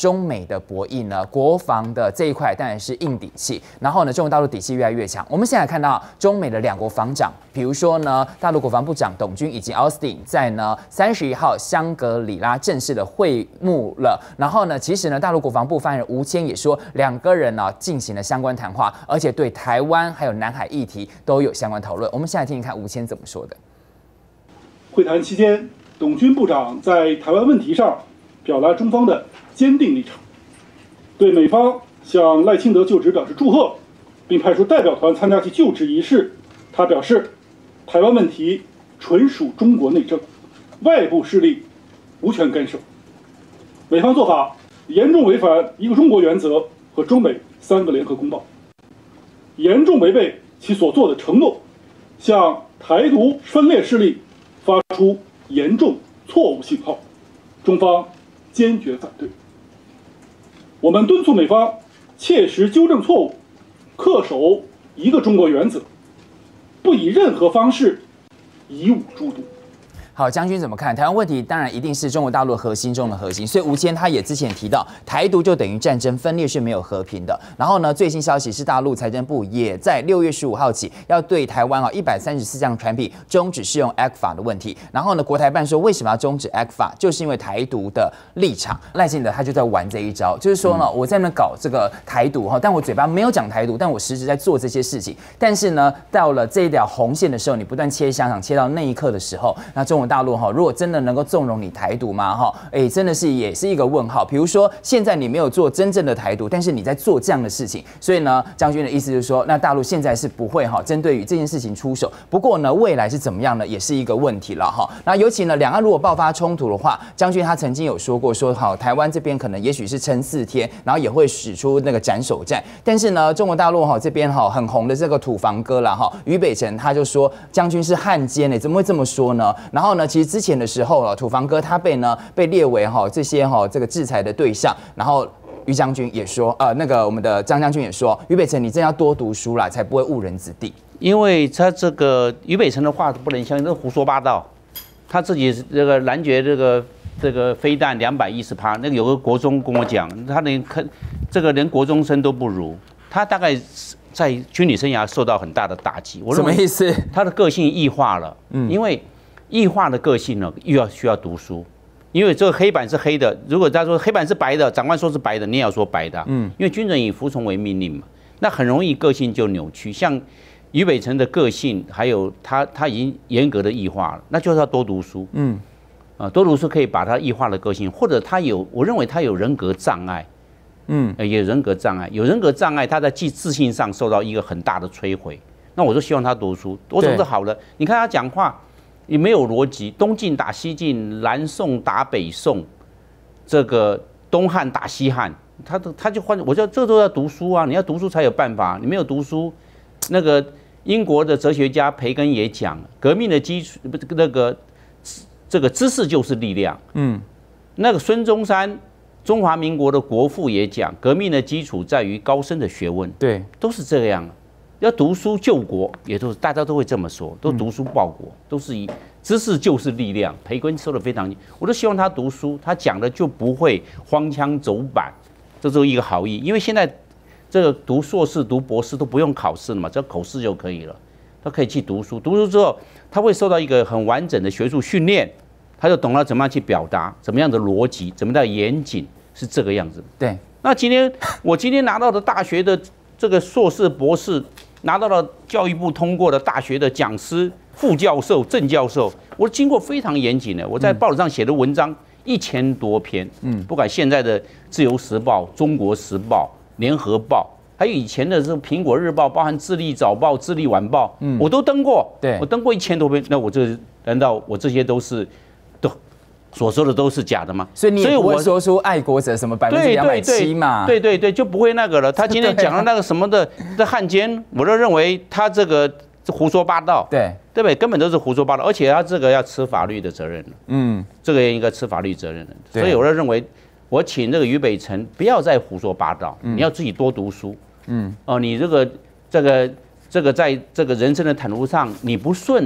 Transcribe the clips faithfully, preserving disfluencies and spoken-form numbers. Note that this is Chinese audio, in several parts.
中美的博弈呢，国防的这一块当然是硬底气，然后呢，中国大陆底气越来越强。我们现在看到中美的两国防长，比如说呢，大陆国防部长董军以及奥斯汀在呢三十一号香格里拉正式的会晤了。然后呢，其实呢，大陆国防部发言人吴谦也说，两个人呢进行了相关谈话，而且对台湾还有南海议题都有相关讨论。我们现在听听看吴谦怎么说的。 会谈期间，董军部长在台湾问题上表达中方的坚定立场，对美方向赖清德就职表示祝贺，并派出代表团参加其就职仪式。他表示，台湾问题纯属中国内政，外部势力无权干涉。美方做法严重违反一个中国原则和中美三个联合公报，严重违背其所做的承诺，向台独分裂势力发出严重错误信号，中方坚决反对。我们敦促美方切实纠正错误，恪守一个中国原则，不以任何方式以武助独。 好，将军怎么看？台湾问题当然一定是中国大陆核心中的核心，所以吴谦他也之前提到，台独就等于战争，分裂是没有和平的。然后呢，最新消息是大陆财政部也在六月十五号起要对台湾啊一百三十四项产品终止适用 A C F A 的问题。然后呢，国台办说为什么要终止 A C F A， 就是因为台独的立场。赖清德他就在玩这一招，就是说呢，我在那搞这个台独哈，但我嘴巴没有讲台独，但我实质在做这些事情。但是呢，到了这一条红线的时候，你不断切香肠，切到那一刻的时候，那中国大陆哈，如果真的能够纵容你台独吗？哈，哎，真的是也是一个问号。比如说，现在你没有做真正的台独，但是你在做这样的事情，所以呢，将军的意思就是说，那大陆现在是不会哈针对于这件事情出手。不过呢，未来是怎么样呢，也是一个问题了哈。那尤其呢，两岸如果爆发冲突的话，将军他曾经有说过说，好，台湾这边可能也许是撑四天，然后也会使出那个斩首战。但是呢，中国大陆哈这边哈很红的这个土房哥啦哈，俞北辰他就说将军是汉奸呢，怎么会这么说呢？然后呢，其实之前的时候啊，土房哥他被呢被列为哈这些哈这个制裁的对象，然后俞将军也说，呃，那个我们的张将军也说，俞北辰你真要多读书啦，才不会误人子弟。 因为他这个俞北辰的话不能相信，这胡说八道。他自己这个拦截这个这个飞弹两百一十趴，那个有个国中跟我讲，他连这个连国中生都不如，他大概在军旅生涯受到很大的打击。我什么意思？ 他的个性异化了，嗯，因为异化的个性呢，又要需要读书。因为这个黑板是黑的，如果他说黑板是白的，长官说是白的，你也要说白的，嗯，因为军人以服从为命令嘛，那很容易个性就扭曲。像俞北辰的个性，还有他他已经严格的异化了，那就是要多读书，嗯，啊，多读书可以把他异化的个性，或者他有，我认为他有人格障碍，嗯，也有人格障碍，有人格障碍，他在自自信上受到一个很大的摧毁。那我就希望他读书，我总是好了。你看他讲话也没有逻辑，东晋打西晋，南宋打北宋，这个东汉打西汉，他他就换，我说这都要读书啊，你要读书才有办法，你没有读书，那个。英国的哲学家培根也讲，革命的基础不那个这个知识就是力量。嗯，那个孙中山，中华民国的国父也讲，革命的基础在于高深的学问。对，都是这样。要读书救国，也都是大家都会这么说，都读书报国，都是以知识就是力量。培根说的非常，我都希望他读书，他讲的就不会荒腔走板，这是一个好意，因为现在。这个读硕士、读博士都不用考试了嘛，只要口试就可以了。他可以去读书，读书之后，他会受到一个很完整的学术训练，他就懂了怎么样去表达，怎么样的逻辑，怎么样的严谨，是这个样子。对。那今天我今天拿到的大学的这个硕士、博士，拿到了教育部通过的大学的讲师、副教授、正教授，我经过非常严谨的，我在报纸上写的文章一千多篇，嗯，不管现在的《自由时报》、《中国时报》。联合报，还有以前的这个苹果日报，包含智利早报、智利晚报，嗯，我都登过，对，我登过一千多篇。那我这难道我这些都是都所说的都是假的吗？ 所以你也不会说出爱国者什么百分之两百七嘛？ 对对对，就不会那个了。他今天讲的那个什么的的汉奸，我都认为他这个胡说八道，对对不对？根本都是胡说八道，而且他这个要吃法律的责任，嗯，这个应该吃法律责任的。所以我都认为。我请这个俞北辰不要再胡说八道，嗯、你要自己多读书。嗯，哦，你这个这个这个在这个人生的坦途上，你不顺，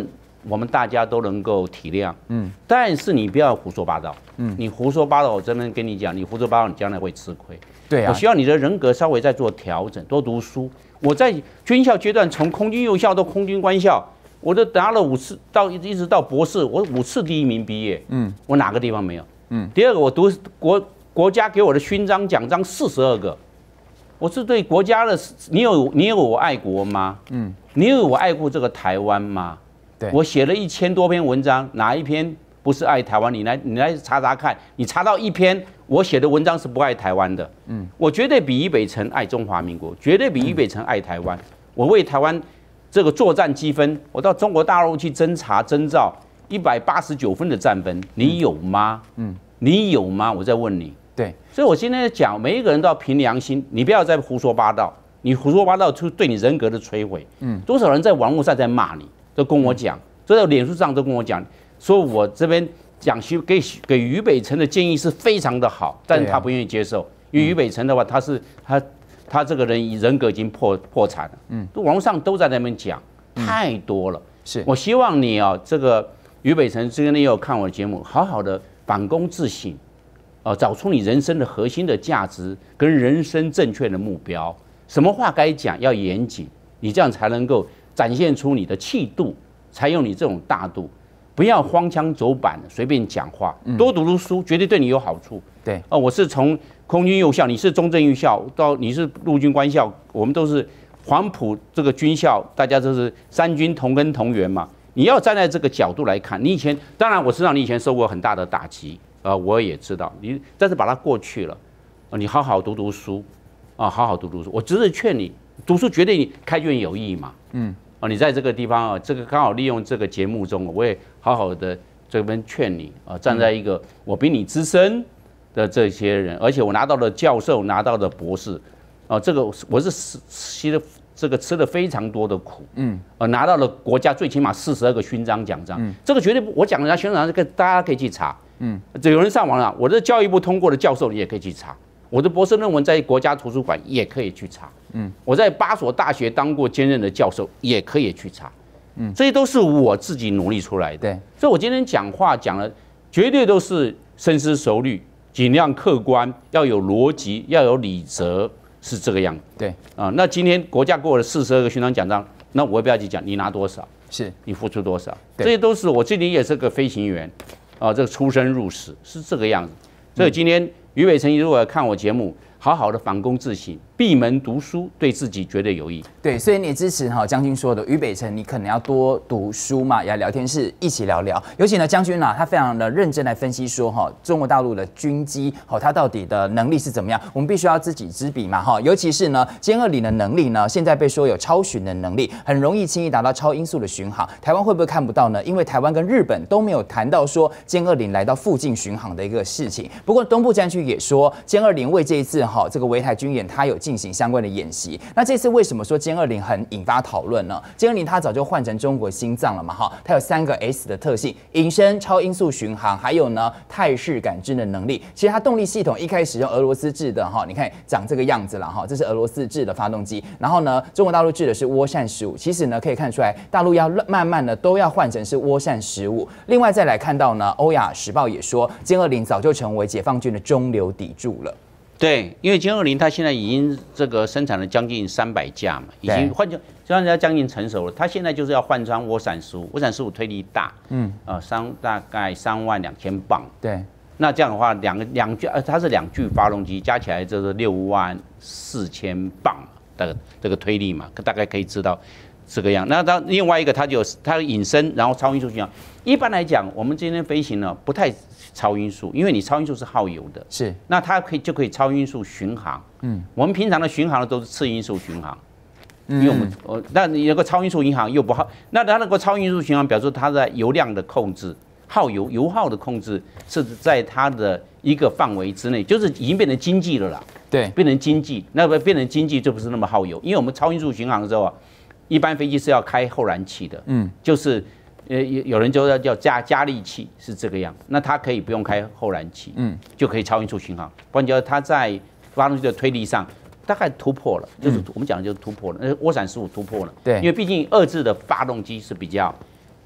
我们大家都能够体谅，嗯，但是你不要胡说八道，嗯，你胡说八道，我真的跟你讲，你胡说八道，你将来会吃亏。 对啊， 我希望你的人格稍微再做调整，多读书。我在军校阶段，从空军幼校到空军官校，我都拿了五次，到一直到博士，我五次第一名毕业，嗯，我哪个地方没有？嗯，第二个，我读国国家给我的勋章奖章四十二个，我是对国家的，你有你有我爱国吗？嗯，你有我爱过这个台湾吗？ 对， 我写了一千多篇文章，哪一篇不是爱台湾？你来你来查查看，你查到一篇我写的文章是不爱台湾的，嗯，我绝对比俞北辰爱中华民国，绝对比俞北辰爱台湾。我为台湾这个作战积分，我到中国大陆去侦查征召一百八十九分的战分，你有吗？嗯，你有吗？我在问你。 对， 所以我今天讲，每一个人都要凭良心，你不要再胡说八道，你胡说八道就对你人格的摧毁。嗯，多少人在网络上在骂你，都跟我讲，都在脸书上都跟我讲，说我这边。讲给给俞北辰的建议是非常的好，但是他不愿意接受，因为俞北辰的话，他是他他这个人人格已经破破产了，嗯，网络上都在那边讲，太多了。 是我希望你啊，这个俞北辰之前也有看我的节目，好好的反躬自省，哦，找出你人生的核心的价值跟人生正确的目标，什么话该讲要严谨，你这样才能够展现出你的气度，才有你这种大度。不要荒腔走板，随便讲话，多读读书，绝对对你有好处。 对， 哦，我是从空军幼校，你是中正预校，到你是陆军官校，我们都是黄埔这个军校，大家都是三军同根同源嘛。你要站在这个角度来看，你以前当然我知道你以前受过很大的打击，呃，我也知道你，但是把它过去了，你好好读读书，啊，好好读读书。我只是劝你，读书绝对开卷有益嘛。嗯。啊，你在这个地方啊，这个刚好利用这个节目中，我也好好的这边劝你啊，站在一个我比你资深的这些人，而且我拿到了教授，拿到了博士，啊，这个我是吃了这个吃了非常多的苦，嗯，呃，拿到了国家最起码四十二个勋章奖章，嗯，这个绝对不，我讲人家勋章这个大家可以去查，嗯，这有人上网了，我的教育部通过的教授你也可以去查。我的博士论文在国家图书馆也可以去查，嗯，我在八所大学当过兼任的教授也可以去查，嗯，这些都是我自己努力出来的。对，所以我今天讲话讲的绝对都是深思熟虑，尽量客观，要有逻辑，要有理则，是这个样子。对啊，那今天国家给我的四十二个勋章奖章，那我也不要去讲你拿多少，是你付出多少，这些都是我自己也是个飞行员，啊，这个出生入死是这个样子。所以今天。俞北辰如果看我节目，好好的反躬自省，闭门读书，对自己绝对有益。 对，所以你也支持哈将军说的，俞北辰你可能要多读书嘛，也来聊天室一起聊聊。尤其呢，将军啊，他非常的认真来分析说哈，中国大陆的军机，好，它到底的能力是怎么样？我们必须要知己知彼嘛哈。尤其是呢，歼二零的能力呢，现在被说有超巡的能力，很容易轻易达到超音速的巡航。台湾会不会看不到呢？因为台湾跟日本都没有谈到说歼二零来到附近巡航的一个事情。不过东部战区也说，歼二零为这一次哈这个围台军演，它有进行相关的演习。那这次为什么说歼二零很引发讨论呢？歼二零它早就换成中国心脏了嘛哈，它有三个 S 的特性：隐身、超音速巡航，还有呢态势感知的能力。其实它动力系统一开始用俄罗斯制的哈，你看长这个样子了哈，这是俄罗斯制的发动机。然后呢，中国大陆制的是涡扇十五。其实呢，可以看出来大陆要慢慢的都要换成是涡扇十五。另外再来看到呢，欧亚时报也说，歼二零早就成为解放军的中流砥柱了。 对，因为歼二零它现在已经这个生产了将近三百架嘛，已经换成将近将近成熟了。它现在就是要换装涡扇十五，涡扇十五推力大，嗯，呃，三大概三万两千磅。 对， 那这样的话，两个两具呃，它是两具发动机加起来就是六万四千磅的这个推力嘛，大概可以知道这个样。那它另外一个它就它的隐身，然后超音速巡航。一般来讲，我们今天飞行呢不太超音速，因为你超音速是耗油的，是，那它可以就可以超音速巡航。嗯，我们平常的巡航呢都是次音速巡航，因为我们呃，那你有个超音速巡航又不耗，那它那个超音速巡航表示它的油量的控制、耗油油耗的控制是在它的一个范围之内，就是已经变成经济了啦。对，变成经济，那么变成经济就不是那么耗油，因为我们超音速巡航的时候啊，一般飞机是要开后燃器的，嗯，就是。呃，有有人就要叫加加力器是这个样，那它可以不用开后燃器，嗯，就可以超音速巡航。换句话说，它在发动机的推力上大概突破了，就是我们讲的就是突破了，那涡扇十五突破了，对，因为毕竟二制的发动机是比较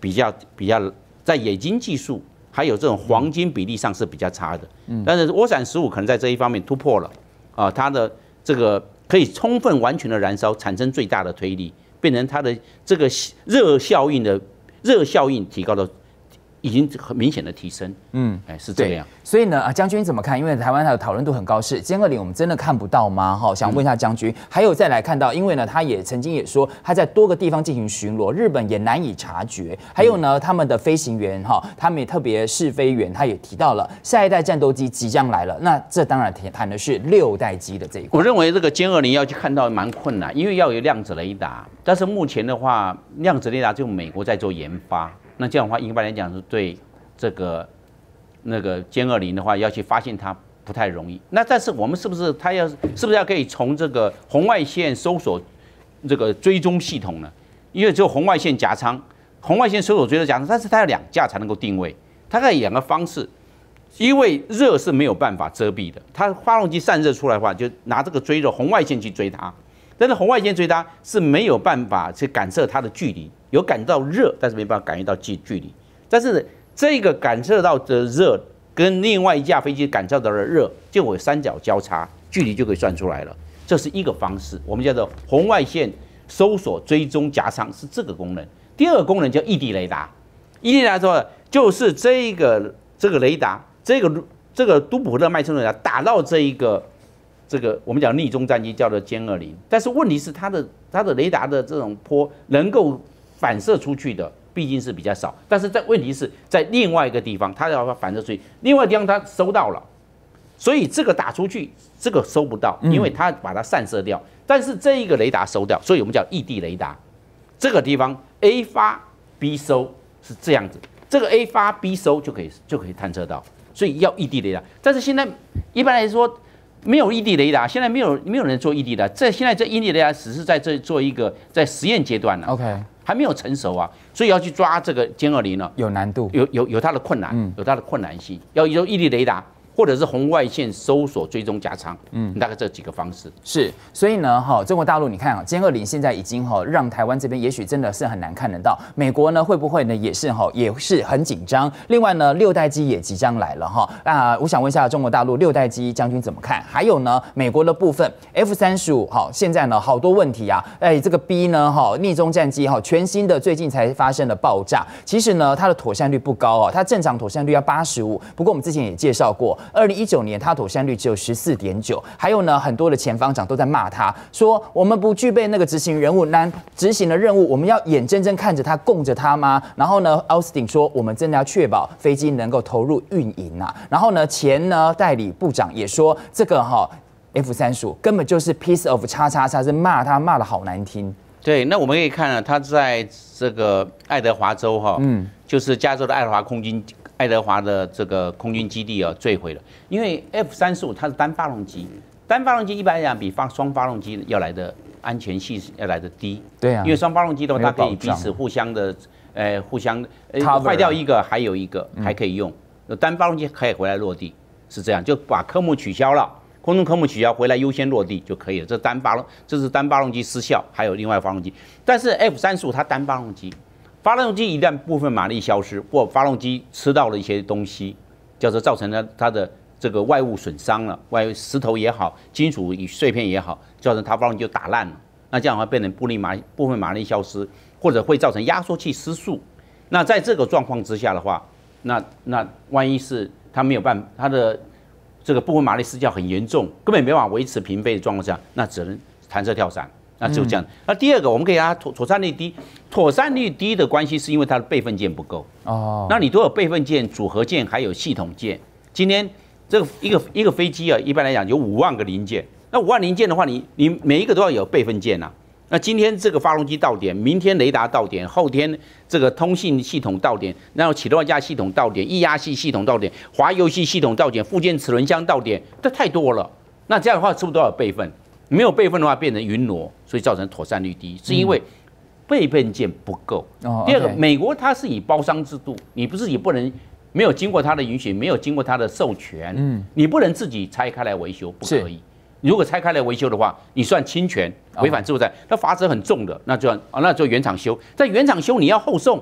比较比较在冶金技术还有这种黄金比例上是比较差的。嗯，但是涡闪十五可能在这一方面突破了啊，它的这个可以充分完全的燃烧，产生最大的推力，变成它的这个热效应的热效应提高到。已经很明显的提升，嗯，哎，是这样。 所以呢，啊，将军怎么看？因为台湾它的讨论度很高，是歼二零我们真的看不到吗？哈，想问一下将军。还有再来看到，因为呢，他也曾经也说他在多个地方进行巡逻，日本也难以察觉。还有呢，他们的飞行员哈，他们也特别试飞员，他也提到了下一代战斗机即将来了。那这当然谈的是六代机的这一块。 我认为这个歼二零要去看到蛮困难，因为要有量子雷达，但是目前的话，量子雷达就美国在做研发。那这样的话，一般来讲是对这个那个歼二零的话，要去发现它不太容易。那但是我们是不是它要是不是要可以从这个红外线搜索这个追踪系统呢？因为只有红外线夹舱，红外线搜索追踪夹舱，但是它要两架才能够定位。它可以两个方式，因为热是没有办法遮蔽的，它发动机散热出来的话，就拿这个追着红外线去追它。但是红外线追它是没有办法去感测它的距离，有感到热，但是没办法感觉到距距离。但是这个感测到的热跟另外一架飞机感受到的热就有三角交叉，距离就可以算出来了。这是一个方式，我们叫做红外线搜索追踪夹舱，是这个功能。第二个功能叫异地雷达，异地雷达说就是这个这个雷达，这个这个都普勒脉冲雷达打到这一个。这个我们讲逆中战机叫做歼二零，但是问题是它的它的雷达的这种波能够反射出去的毕竟是比较少，但是在问题是在另外一个地方，它要反射出去，另外地方它收到了，所以这个打出去这个收不到，因为它把它散射掉，但是这一个雷达收掉，所以我们叫异地雷达。这个地方 A 发 B 收是这样子，这个 A 发 B 收就可以就可以探测到，所以要异地雷达。但是现在一般来说。没有异地雷达，现在没有没有人做异地雷达，这现在这异地雷达只是在这做一个在实验阶段呢 ，OK， 还没有成熟啊，所以要去抓这个歼二零呢， 有难度， 有有有它的困难，嗯、有它的困难性，要有异地雷达。或者是红外线搜索追踪夹舱，嗯，大概这几个方式是，所以呢，哈，中国大陆你看啊，歼二零现在已经哈让台湾这边也许真的是很难看得到，美国呢会不会呢也是哈也是很紧张。另外呢，六代机也即将来了哈，那我想问一下中国大陆六代机将军怎么看？还有呢，美国的部分 F 三十五哈，现在呢好多问题啊，哎，这个 B 呢哈逆中战机哈全新的最近才发生了爆炸，其实呢它的妥善率不高哦，它正常妥善率要八十五，不过我们之前也介绍过。二零一九年，它妥善率只有十四点九，还有呢，很多的前方长都在骂他，说我们不具备那个执行人物，难执行的任务，我们要眼睁睁看着它供着它吗？然后呢，奥斯汀说，我们真的要确保飞机能够投入运营啊。然后呢，前呢代理部长也说，这个哈 F 三十五根本就是 piece of 叉叉叉，是骂他骂的好难听。 对，那我们可以看啊，他在这个爱德华州哈，嗯，就是加州的爱德华空军。爱德华的这个空军基地啊坠毁了，因为 F 三十五它是单发动机，单发动机一般来讲比发双发动机要来的安全系要来的低， 对啊， 因为双发动机的话，它可以彼此互相的，呃，互相呃坏掉一个还有一个还可以用，单发动机可以回来落地，是这样，就把科目取消了，空中科目取消回来优先落地就可以了，这单发动这是单发动机失效，还有另外发动机，但是 F 三十五它单发动机。发动机一旦部分马力消失，或发动机吃到了一些东西，叫做造成了它的这个外物损伤了，外石头也好，金属与碎片也好，造成它发动机就打烂了。那这样的话变成部力马部分马力消失，或者会造成压缩器失速。那在这个状况之下的话，那那万一是它没有办法，它的这个部分马力失效很严重，根本没办法维持平飞的状况下，那只能弹射跳伞。那就这样。那第二个，我们可以让它妥妥善率低，妥善率低的关系是因为它的备份件不够。哦。那你都有备份件、组合件，还有系统件。今天这个一个一个飞机啊，一般来讲有五万个零件。那五万零件的话，你你每一个都要有备份件啊。那今天这个发动机到点，明天雷达到点，后天这个通信系统到点，然后启动架系统到点，液压系系统到点，滑油系系统到点，附件齿轮箱到点，这太多了。那这样的话，是不是都要有备份？没有备份的话，变成云挪，所以造成妥善率低，是因为备份件不够。哦、第二个， okay. 美国它是以包商制度，你不是也不能没有经过它的允许，没有经过它的授权，嗯，你不能自己拆开来维修，不可以。如果拆开来维修的话，你算侵权，违反制度债，那罚则很重的，那就啊，那就原厂修，在原厂修你要后送，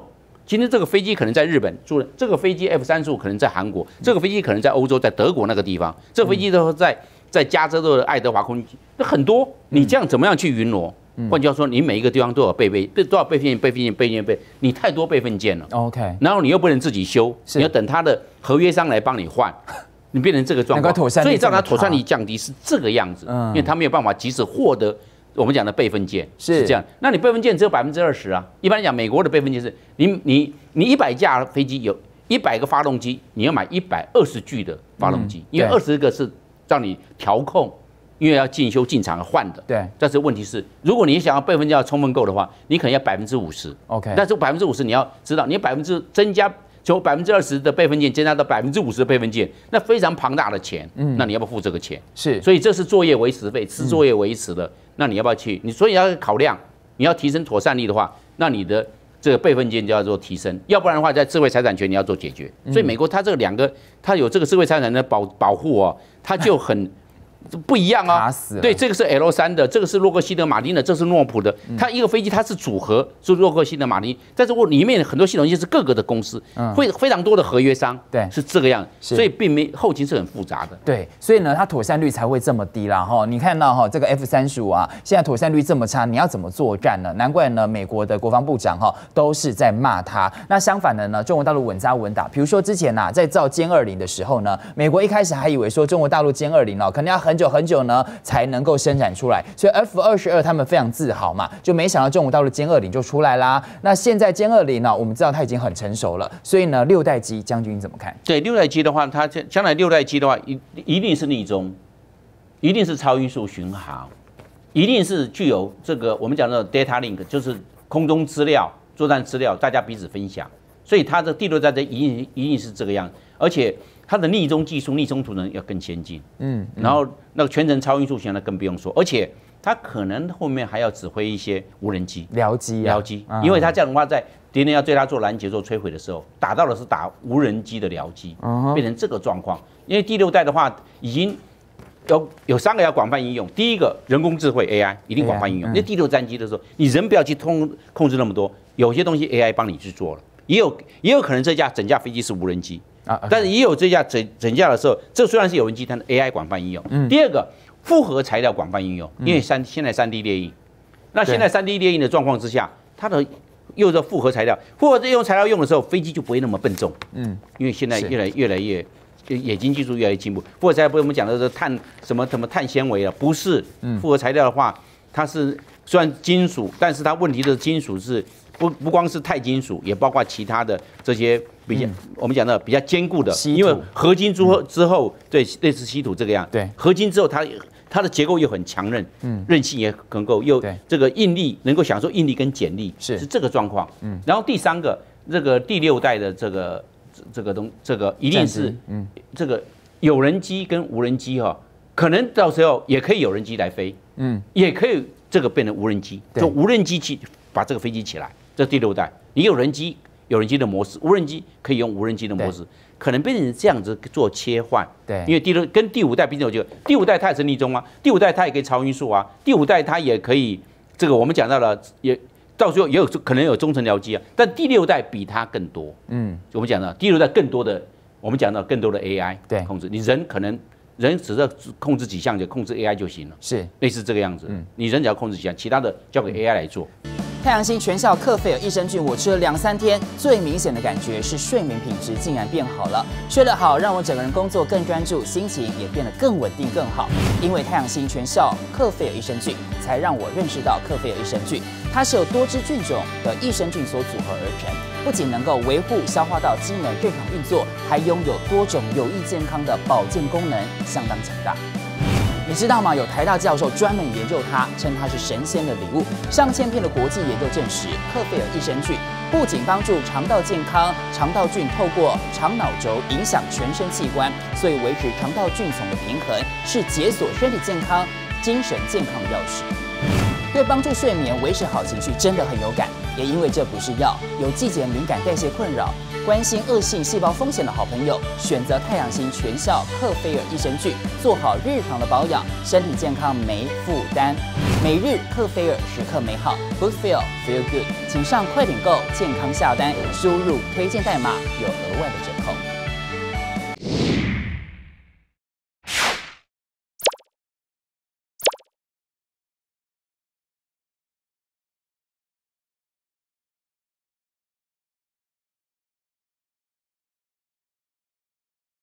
今天这个飞机可能在日本住了，这个飞机 F 三十五可能在韩国，这个飞机可能在欧洲，在德国那个地方，这个飞机都在在加州的爱德华空军，那很多。你这样怎么样去云挪？换句话说，你每一个地方都有备备，都要备份件、备份件、备份件、备，你太多备份件了。 OK， 然后你又不能自己修，你要等他的合约商来帮你换。你变成这个状况，所以让它妥善率降低是这个样子，因为它没有办法及时获得我们讲的备份件是这样。那你备份件只有百分之二十啊。一般来讲，美国的备份件是你你你一百架飞机有一百个发动机，你要买一百二十具的发动机，因为二十个是让你调控，因为要进修进厂换的。对。但是问题是，如果你想要备份件要充分够的话，你可能要百分之五十。OK。但是百分之五十你要知道，你百分之增加。从百分之二十的备份件增加到百分之五十的备份件，那非常庞大的钱，嗯，那你要不要付这个钱？是，所以这是作业维持费，吃作业维持的，嗯、那你要不要去？你所以要考量，你要提升妥善率的话，那你的这个备份件就要做提升，要不然的话，在智慧财产权你要做解决。所以美国它这两个，它有这个智慧财产的保保护哦，它就很。不一样啊、哦，对，这个是 L 三的，这个是洛克希德马丁的，这是诺普的。它一个飞机它是组合，是洛克希德马丁，但是我里面很多系统就是各个的公司，会非常多的合约商，对，是这个样，所以并没后勤是很复杂的。 对，所以呢，它妥善率才会这么低啦哈。你看到哈这个 F 三十五啊，现在妥善率这么差，你要怎么作战呢？难怪呢，美国的国防部长哈都是在骂他。那相反的呢，中国大陆稳扎稳打，比如说之前呐、啊，在造歼二零的时候呢，美国一开始还以为说中国大陆歼二零哦，可能要很久很久呢才能够生产出来，所以 F 二十二他们非常自豪嘛，就没想到中国大陆歼二零就出来啦。那现在歼二零呢，我们知道它已经很成熟了，所以呢，六代机将军怎么看？ 对，六代机的话，它将来六代机的话，一一定是逆中，一定是超音速巡航，一定是具有这个我们讲的 data link， 就是空中资料、作战资料，大家彼此分享。所以它的第六代的一定一定是这个样，而且它的逆中技术、逆中图能要更先进。嗯，然后那个全程超音速巡航更不用说，而且它可能后面还要指挥一些无人机、 僚机、 僚机，因为它这样的话，在敌人要对它做拦截、做摧毁的时候，打到的是打无人机的僚机，变成这个状况。因为第六代的话，已经有有三个要广泛应用。第一个，人工智慧 A I 一定广泛应用。因为第六战机的时候，你人不要去控控制那么多，有些东西 A I 帮你去做了。也有也有可能这架整架飞机是无人机啊，但是也有这架整整架的时候，这虽然是有人机，但是 A I 广泛应用。嗯、第二个，复合材料广泛应用，因为三现在三 D 列印，那现在三 D 列印的状况之下，它的又是复合材料，复合这种材料用的时候，飞机就不会那么笨重。嗯，因为现在越来越来越冶金技术越来越进步，复合材料不是我们讲的是碳什么什么碳纤维了，不是。复合材料的话，它是虽然金属，但是它问题的金属是。不不光是钛金属，也包括其他的这些比较、嗯、我们讲的比较坚固的，因为合金之后之后，对，类似稀土这个样，对，合金之后它它的结构又很强韧，嗯，韧性也很够，又这个应力能够享受应力跟剪力，是是这个状况，嗯，然后第三个这个第六代的这个这个东这个一定是，嗯，这个有人机跟无人机哈，可能到时候也可以有人机来飞，嗯，也可以这个变成无人机，就无人机去把这个飞机起来。这第六代，你有人机，有人机的模式，无人机可以用无人机的模式，可能变成这样子做切换。对，因为第六跟第五代，毕竟我觉得第五代它也是逆中啊，第五代它也可以超音速啊，第五代它也可以这个我们讲到了，也到时候也有可能有中程僚机啊，但第六代比它更多。嗯，我们讲到第六代更多的，我们讲到更多的 A I 对控制，你人可能人只是控制几项就控制 A I 就行了，是类似这个样子。嗯，你人只要控制几项，其他的交给 A I 来做。 太阳星全效克菲尔益生菌，我吃了两三天，最明显的感觉是睡眠品质竟然变好了。睡得好，让我整个人工作更专注，心情也变得更稳定更好。因为太阳星全效克菲尔益生菌，才让我认识到克菲尔益生菌，它是由多支菌种的益生菌所组合而成，不仅能够维护消化道机能正常运作，还拥有多种有益健康的保健功能，相当强大。你知道吗？有台大教授专门研究它，称它是神仙的礼物。上千篇的国际研究证实，克菲尔益生菌不仅帮助肠道健康，肠道菌透过肠脑轴影响全身器官，所以维持肠道菌丛的平衡是解锁身体健康、精神健康的钥匙。对帮助睡眠、维持好情绪真的很有感。也因为这不是药，有季节敏感、代谢困扰、 关心恶性细胞风险的好朋友，选择太阳星全效克菲尔益生菌，做好日常的保养，身体健康没负担。每日克菲尔时刻美好 ，Good Feel Feel Good，请上快点购健康下单，输入推荐代码有额外的折扣。